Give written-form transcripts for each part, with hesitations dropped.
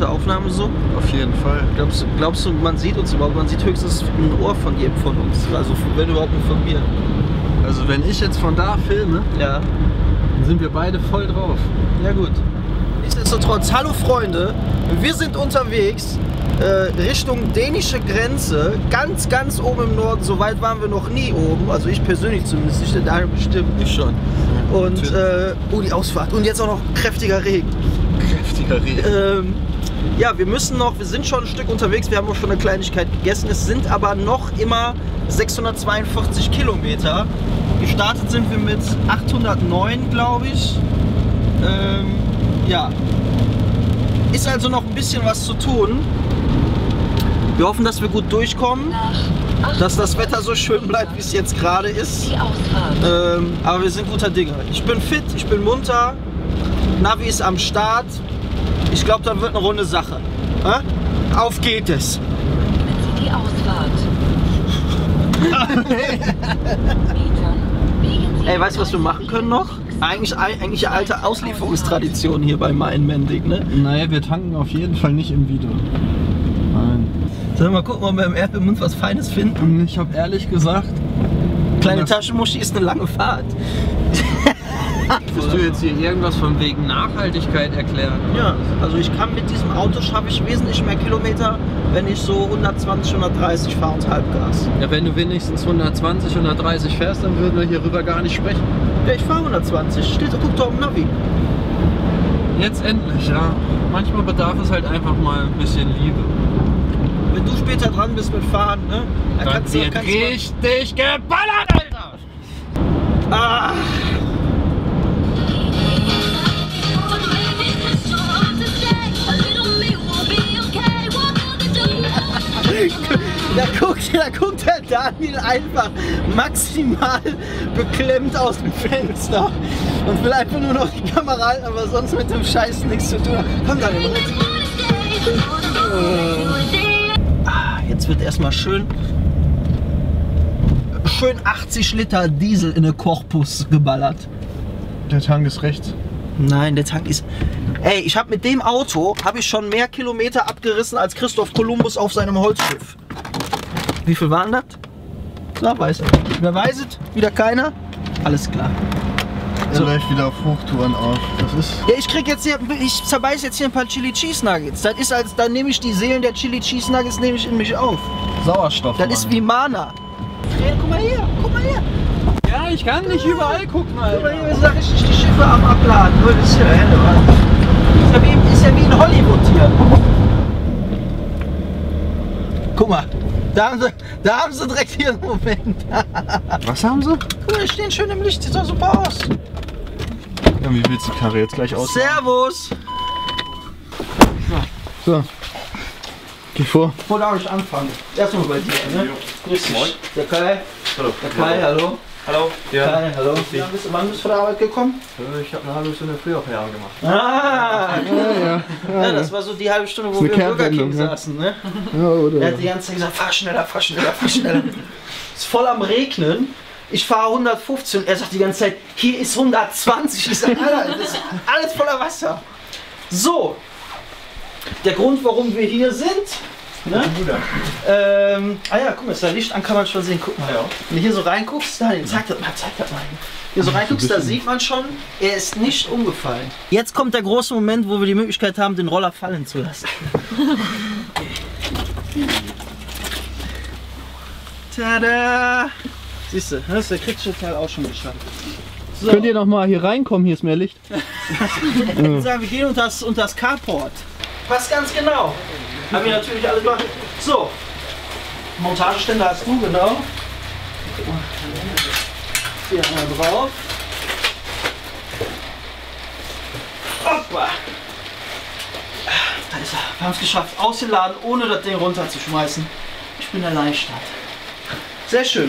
gute Aufnahme so? Auf jeden Fall. Glaubst du, man sieht uns überhaupt? Man sieht höchstens ein Ohr von jedem von uns. Also wenn überhaupt nur von mir. Also wenn ich jetzt von da filme, Ja. dann sind wir beide voll drauf. Ja gut. Nichtsdestotrotz, hallo Freunde, wir sind unterwegs Richtung dänische Grenze, ganz, ganz oben im Norden. So weit waren wir noch nie oben, also ich persönlich zumindest nicht, der Daniel bestimmt nicht schon. Und die Ausfahrt und jetzt auch noch kräftiger Regen. Kräftiger Regen. Ja, wir sind schon ein Stück unterwegs, wir haben auch schon eine Kleinigkeit gegessen, es sind aber noch immer 642 Kilometer. Gestartet sind wir mit 809, glaube ich. Ja, ist also noch ein bisschen was zu tun. Wir hoffen, dass wir gut durchkommen, dass das Wetter so schön bleibt, wie es jetzt gerade ist. Aber wir sind guter Dinge. Ich bin fit, ich bin munter, Navi ist am Start. Ich glaube, da wird eine runde Sache. Auf geht es! Die Ausfahrt. Ey, weißt du, was wir machen können noch? Eigentlich eine alte Auslieferungstradition hier bei Mindmending, ne? Naja, wir tanken auf jeden Fall nicht im Video. Nein. Sollen wir mal gucken, ob wir im Erdbeermund was Feines finden? Ich habe ehrlich gesagt, Kleine Taschenmuschi ist eine lange Fahrt. musst du jetzt hier irgendwas von wegen Nachhaltigkeit erklären? Ja, also ich kann mit diesem Auto schaffe ich wesentlich mehr Kilometer, wenn ich so 120, 130 fahre und Halbgas. Ja, wenn du wenigstens 120, 130 fährst, dann würden wir hierüber gar nicht sprechen. Ja, ich fahre 120. Guck doch im Navi. Jetzt endlich, ja. Manchmal bedarf es halt einfach mal ein bisschen Liebe. Wenn du später dran bist mit Fahren, ne? Dann kannst du richtig geballert, Alter! Ah! Da guckt der Daniel einfach maximal beklemmt aus dem Fenster und will einfach nur noch die Kamera halten, aber sonst mit dem Scheiß nichts zu tun. Komm Daniel, mit. Jetzt wird erstmal schön 80 Liter Diesel in den Korpus geballert. Der Tank ist rechts. Nein, der Tank ist... Ey, ich habe mit dem Auto schon mehr Kilometer abgerissen als Christoph Kolumbus auf seinem Holzschiff. Wie viel waren das? Na, weiß er. Wer weiß es? Wieder keiner? Alles klar. Er läuft wieder auf Hochtouren auf. Das ist... Ja, ich zerbeiß jetzt hier ein paar Chili Cheese Nuggets. Das ist dann nehme ich die Seelen der Chili Cheese Nuggets nehme ich in mich auf. Sauerstoff. Das ist wie Mana. Guck mal her, guck mal her. Ja, ich kann nicht überall gucken, Alter. Guck mal hier, wir sind richtig die Schiffe am Abladen. Nur das hier, ist ja wie in Hollywood hier. Guck mal, da haben sie direkt hier einen Moment. Was haben sie? Guck mal, die stehen schön im Licht, sieht doch super aus. Ja, wie willst du die Karre jetzt gleich aussehen? Servus. So. Geh vor. Wo darf ich anfangen? Erstmal bei dir, ne? Grüß dich. Der Kai. Hallo. Der Kai, hallo. Hallo. Ja. Kai, hallo. Wann bist du von der Arbeit gekommen? Ich habe eine halbe Stunde früher Feierabend gemacht. Ah! Ja, das war so die halbe Stunde, wo eine wir im Burger King Kehrtwendung, ne? saßen, ne? Ja, oder? Er hat die ganze Zeit gesagt, fahr schneller, fahr schneller, fahr schneller. Es ist voll am Regnen. Ich fahre 115 und er sagt die ganze Zeit, hier ist 120. Ich sage, Alter, das ist alles voller Wasser. So, der Grund, warum wir hier sind. Ne? Ja, guck mal, ist da Licht an, kann man schon sehen. Guck mal, ja. Wenn du hier so reinguckst, Daniel, zeig das mal. Hier so reinguckst, da sieht man schon, er ist nicht umgefallen. Jetzt kommt der große Moment, wo wir die Möglichkeit haben, den Roller fallen zu lassen. Tada! Siehst du, das ist der kritische Teil auch schon geschafft. So. Könnt ihr noch mal hier reinkommen? Hier ist mehr Licht. Wir gehen unter das Carport. Passt ganz genau. Haben wir natürlich alles gemacht. So, Montageständer hast du, genau. Hier einmal drauf. Hoppa. Da ist er. Wir haben es geschafft, ausgeladen, ohne das Ding runterzuschmeißen. Ich bin erleichtert. Sehr schön.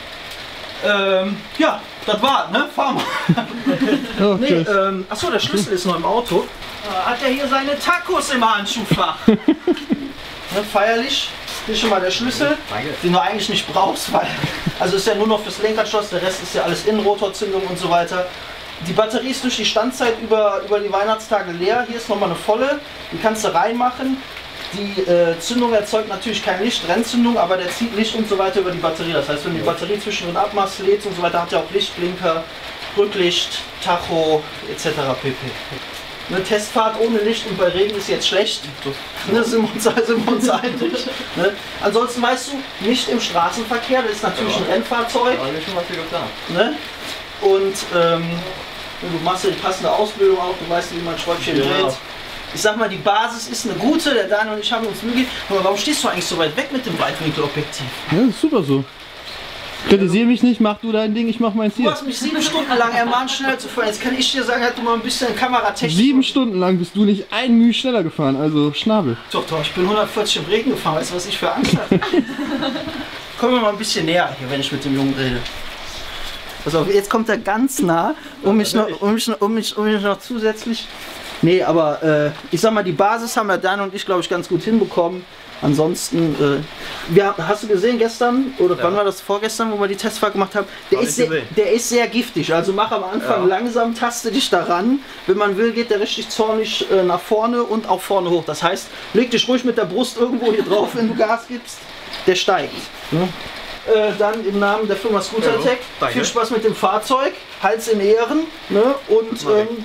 Ja, das war, ne? Fahren wir. Okay. Nee, achso, der Schlüssel ist noch im Auto. Hat er hier seine Tacos im Handschuhfach? Ne, feierlich. Hier schon mal der Schlüssel, den du eigentlich nicht brauchst, weil also ist ja nur noch fürs Lenkerschloss, der Rest ist ja alles Innenrotorzündung und so weiter. Die Batterie ist durch die Standzeit über die Weihnachtstage leer. Hier ist nochmal eine volle, die kannst du reinmachen. Die Zündung erzeugt natürlich kein Licht, Rennzündung, aber der zieht Licht und so weiter über die Batterie. Das heißt, wenn du die Batterie zwischendrin abmachst, lädst und so weiter, hat ja auch Lichtblinker, Rücklicht, Tacho etc. pp. Eine Testfahrt ohne Licht und bei Regen ist jetzt schlecht. Da sind wir uns einig. Ne? Ansonsten weißt du, nicht im Straßenverkehr, das ist natürlich ein Rennfahrzeug. Da habe ich schon mal viel getan. Ne? Und du machst ja die passende Ausbildung auch, du weißt, wie man Schräubchen dreht. Ich sag mal, die Basis ist eine gute, der Daniel und ich haben uns Mühe gegeben. Aber warum stehst du eigentlich so weit weg mit dem Weitwinkelobjektiv? Ja, das ist super so. Kritisier mich nicht, mach du dein Ding, ich mach meins Du hier. hast mich 7 Stunden lang ermahnt, schnell zu fahren. Jetzt kann ich dir sagen, halt du mal ein bisschen Kameratechnik. 7 Stunden lang bist du nicht ein Mühe schneller gefahren, also Schnabel. Doch, ich bin 140 im Regen gefahren. Weißt du, was ich für Angst hatte? Kommen wir mal ein bisschen näher hier, wenn ich mit dem Jungen rede. Pass auf, jetzt kommt er ganz nah, um mich noch zusätzlich... Nee, aber ich sag mal, die Basis haben wir Dan und ich, glaube ich, ganz gut hinbekommen. Ansonsten, hast du gesehen gestern, oder wann war das, vorgestern, wo wir die Testfahrt gemacht haben? Der ist sehr giftig, also mach am Anfang langsam, taste dich daran. Wenn man will, geht der richtig zornig nach vorne und auch vorne hoch. Das heißt, leg dich ruhig mit der Brust irgendwo hier drauf, wenn du Gas gibst. Der steigt. Ne? Dann im Namen der Firma Scootertech, viel Spaß mit dem Fahrzeug, Hals in Ehren, ne? Und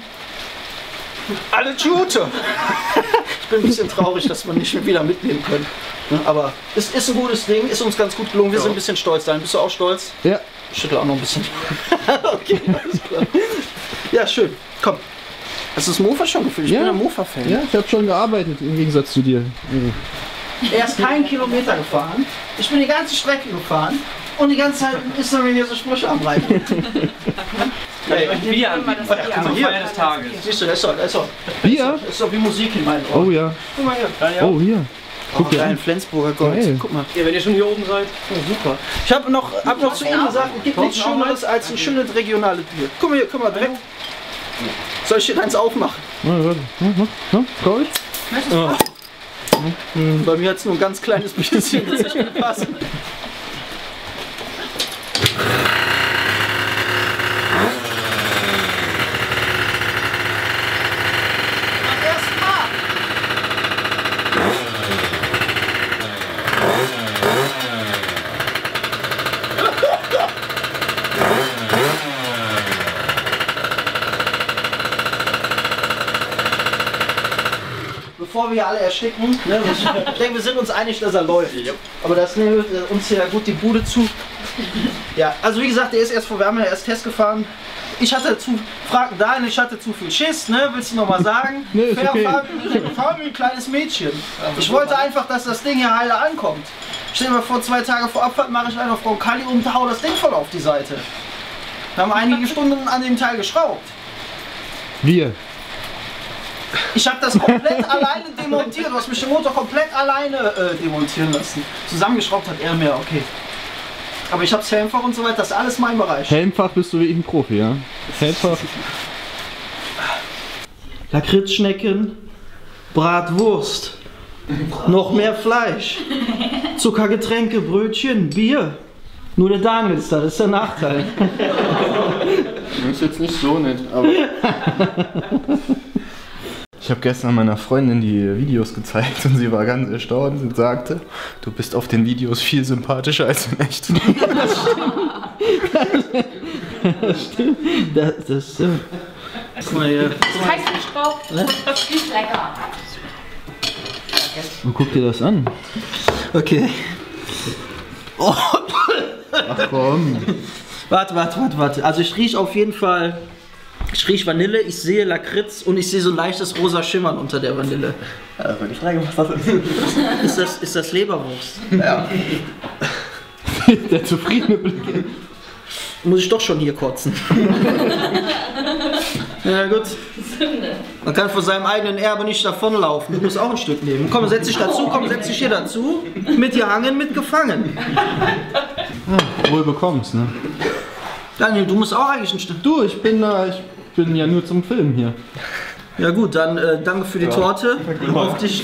alle Gute! Ich bin ein bisschen traurig, dass wir nicht wieder mitnehmen können. Aber es ist ein gutes Ding, ist uns ganz gut gelungen. Wir sind ein bisschen stolz. Dann bist du auch stolz? Ja. Ich schüttel auch noch ein bisschen. Okay, alles klar. Ja, schön. Komm. Hast du das Mofa schon gefühlt? Ich bin ein Mofa-Fan. Ja, ich habe schon gearbeitet, im Gegensatz zu dir. Er ist keinen Kilometer gefahren. Ich bin die ganze Strecke gefahren. Und die ganze Zeit ist er mir hier so Sprüche am Reiben. Hey, Bier anbieten. Guck mal hier. Feier des Tages. Siehst du, das ist doch Bier? Das ist doch wie Musik in meinen Ohren. Oh ja. Guck mal hier. Oh hier. Guck dir einen Flensburger Gold. Geil. Guck mal. Ja, wenn ihr schon hier oben seid. Oh, super. Ich habe noch zu ihm gesagt, es gibt nichts Schöneres als ein schönes regionales Bier. Guck mal hier, guck mal direkt. Soll ich dir eins aufmachen? Gold? Bei mir hat es nur ein ganz kleines bisschen gepasst. Bevor wir hier alle ersticken, ne? Ich denke, wir sind uns einig, dass er läuft. Aber das nimmt uns hier gut die Bude zu. Ja, also wie gesagt, der ist erst vor Wärme, er ist Test gefahren. Ich hatte ich hatte zu viel Schiss, ne? Willst du noch mal sagen? Nee, ist okay. Fahr wie ein kleines Mädchen. Ich wollte einfach, dass das Ding hier heile ankommt. Stell dir mal vor, 2 Tage vor Abfahrt mache ich einfach Frau Kali und hau das Ding voll auf die Seite. Wir haben einige Stunden an dem Teil geschraubt. Wir. Ich habe das komplett alleine demontiert. Du hast mich den Motor komplett alleine demontieren lassen. Zusammengeschraubt hat er mehr, okay. Aber ich hab's Helmfach und so weiter, das ist alles mein Bereich. Helmfach bist du wirklich ein Profi, ja? Helmfach. Lakritzschnecken, Bratwurst, noch mehr Fleisch, Zuckergetränke, Brötchen, Bier. Nur der Daniel ist da, das ist der Nachteil. Das ist jetzt nicht so nett, aber... Ich habe gestern meiner Freundin die Videos gezeigt und sie war ganz erstaunt und sagte, du bist auf den Videos viel sympathischer als in echt. Das stimmt. Das stimmt. Guck mal hier. Heiß drauf, das riecht lecker. Und guck dir das an. Okay. Oh. Ach komm. Warte. Also ich rieche auf jeden Fall... Ich rieche Vanille, ich sehe Lakritz und ich sehe so ein leichtes rosa Schimmern unter der Vanille. Also die Frage, was das ist. Ist das Leberwurst? Ja. Der zufriedene Blick. Muss ich doch schon hier kotzen. Ja gut. Man kann vor seinem eigenen Erbe nicht davonlaufen. Du musst auch ein Stück nehmen. Komm, setz dich dazu, setz dich hier dazu. Mit gehangen, mit gefangen. Ja, wohl bekommst, ne? Daniel, du musst auch eigentlich ein Stück. Du, ich bin ja nur zum Filmen hier. Ja gut, dann danke für die Torte. Auf dich.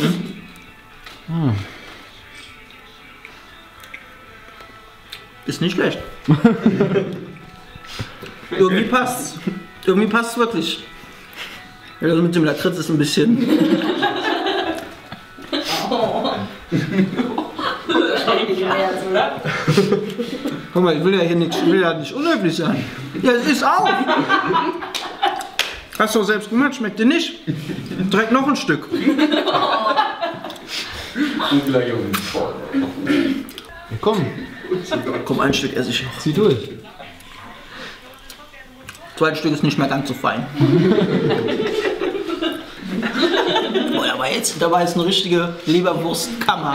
Ist nicht schlecht. Irgendwie passt's. Irgendwie passt es wirklich. Ja, also mit dem Lakritz ist ein bisschen. Guck mal, ich will ja hier nicht, nicht unhöflich sein. Ja, es ist auch. Hast du doch selbst gemacht, schmeckt dir nicht. Direkt noch ein Stück. Komm, Komm, ein Stück esse ich noch. zieh durch. Zweites Stück ist nicht mehr ganz so fein. Oh, da war jetzt eine richtige Leberwurstkammer.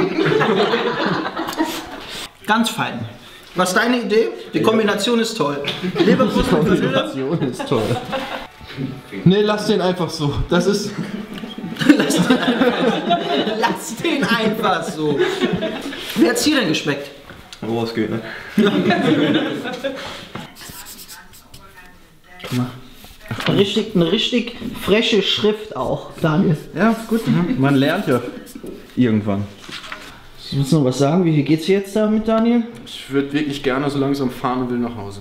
Ganz fein. Was ist deine Idee? Die Kombination ist toll. Leberwurst und Vanille. Kombination ist toll. Nee, lass den einfach so. Das ist. Lass den einfach so. Wie hat's dir denn geschmeckt? Wo es geht, ne? Eine richtig freche Schrift auch, Daniel. Ja, gut. Man lernt ja irgendwann. Willst du noch was sagen? Wie geht's dir jetzt da mit Daniel? Ich würde wirklich gerne so langsam fahren und will nach Hause.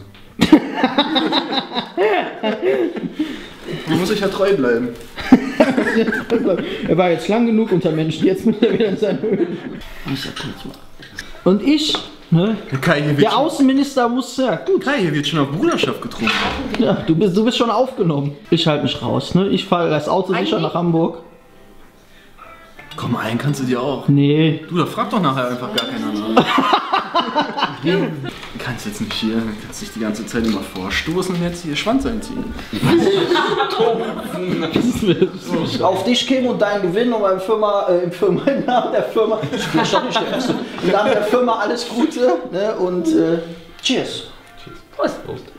Man muss sich ja treu bleiben. Er war jetzt lang genug unter Menschen, jetzt muss er wieder in seine Höhle. Und ich, ne? Kai, hier wird Der Außenminister muss, ja gut. Kai, hier wird schon auf Bruderschaft getrunken. Ja, du bist schon aufgenommen. Ich halte mich raus, ne? Ich fahre das Auto sicher nach Hamburg. Komm, einen kannst du dir auch. Nee. Du, da frag doch nachher einfach gar keiner nach. Du kannst jetzt nicht hier, kannst dich die ganze Zeit immer vorstoßen und jetzt hier Schwanz einziehen. Auf dich käme und dein Gewinn und im Namen der Firma, ich doch nicht der Erste, im Namen der Firma alles Gute, ne? Und cheers. Prost.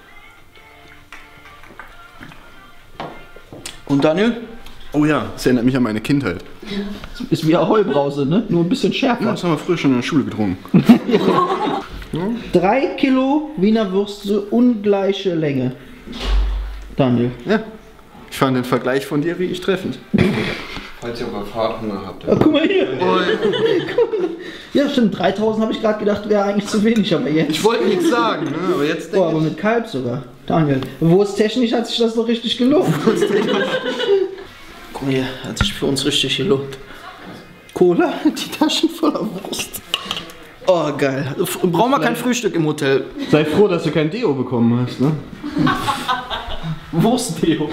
Und Daniel? Oh ja, das erinnert mich an meine Kindheit. Ist wie eine Heubrause, ne? Nur ein bisschen schärfer. Ja, das haben wir früher schon in der Schule getrunken. 3 Kilo Wiener Würste, ungleiche Länge. Daniel. Ja. Ich fand den Vergleich von dir wirklich treffend. Falls ihr aber Fahrthunger habt. Ah, guck mal hier. Ja, stimmt. 3000 habe ich gerade gedacht, wäre eigentlich zu wenig, aber jetzt. Ich wollte nichts sagen, ne? Aber jetzt Oh, aber mit Kalb sogar. Daniel, wursttechnisch hat sich das doch richtig gelohnt. Guck mal hier, hat sich für uns richtig gelohnt. Cola, die Taschen voller Wurst. Oh, geil. Brauchen wir kein Frühstück im Hotel. Sei froh, dass du kein Deo bekommen hast, ne? Wurstdeo.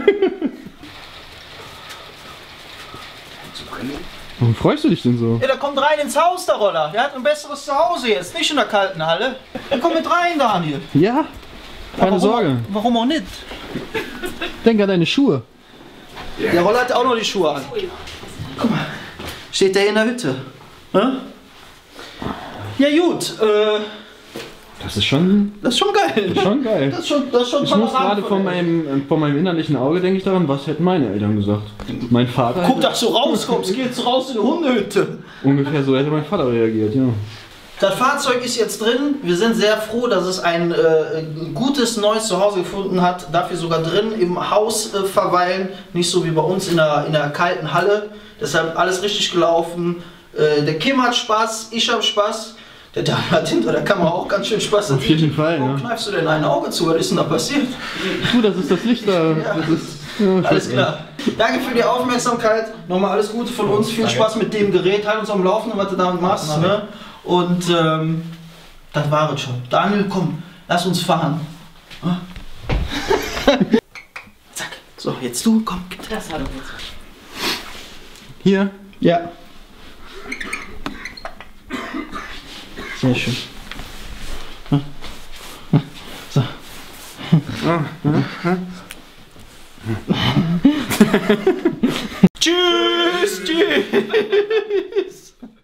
Warum freust du dich denn so? Ja, der kommt rein ins Haus, der Roller. Der hat ein besseres Zuhause jetzt, nicht in der kalten Halle. Der kommt mit rein, Daniel. Ja, keine Sorge. Warum auch nicht? Denk an deine Schuhe. Der Roller hat auch noch die Schuhe an. Guck mal, steht der in der Hütte. Hä? Ja gut, Das ist schon das ist schon geil. geil. Das ist schon Ich muss gerade von meinem innerlichen Auge, denke ich daran, was hätten meine Eltern gesagt? Mein Vater Guck, hätte, dass du rauskommst, geht's raus in die Hundehütte. ungefähr so hätte mein Vater reagiert, ja. Das Fahrzeug ist jetzt drin. Wir sind sehr froh, dass es ein gutes neues Zuhause gefunden hat. Dafür sogar drin im Haus verweilen. Nicht so wie bei uns in der kalten Halle. Deshalb alles richtig gelaufen. Der Kim hat Spaß, ich habe Spaß. Der Daniel hat hinter der Kamera auch ganz schön Spaß. Auf jeden Fall, Warum ja. kneifst du denn ein Auge zu? Was ist denn da passiert? Du, das ist das Licht da. Das ist, ja, ich Alles weiß klar. Danke für die Aufmerksamkeit. Nochmal alles Gute von uns. Viel Spaß mit dem Gerät. Halt uns am Laufenden, was du damit machst. Ne? Und das war es schon. Daniel, komm, lass uns fahren. Zack. So, jetzt du, komm. Das hat er jetzt. Hier. Ja. Sehr schön. So. Tschüss, tschüss.